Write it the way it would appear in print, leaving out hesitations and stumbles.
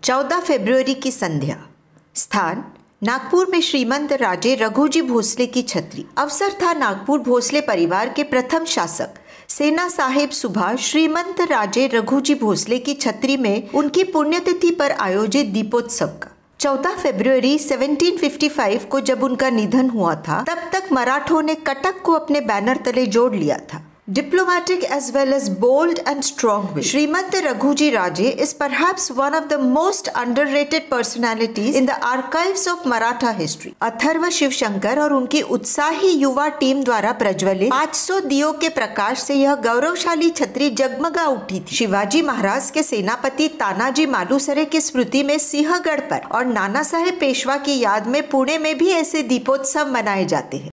14 फरवरी की संध्या। स्थान नागपुर में श्रीमंत राजे रघुजी भोसले की छत्री। अवसर था नागपुर भोसले परिवार के प्रथम शासक सेना साहेब सुभाष श्रीमंत राजे रघुजी भोसले की छत्री में उनकी पुण्यतिथि पर आयोजित दीपोत्सव का। 14 फरवरी 1755 को जब उनका निधन हुआ था, तब तक मराठों ने कटक को अपने बैनर तले जोड़ लिया था। Diplomatic as well as bold and strong-willed, Srimant Raghuji Raje is perhaps one of the most underrated personalities in the archives of Maratha history. Atharva Shivshankar और उनकी उत्साही युवा टीम द्वारा प्रज्वलित 500 दियों के प्रकाश से यह गौरवशाली छतरी जगमगा उठी थी। शिवाजी महाराज के सेनापति तानाजी मालुसरे की स्मृति में सिंहगढ़ पर और नाना साहेब पेशवा की याद में पुणे में भी ऐसे दीपोत्सव मनाए जाते हैं।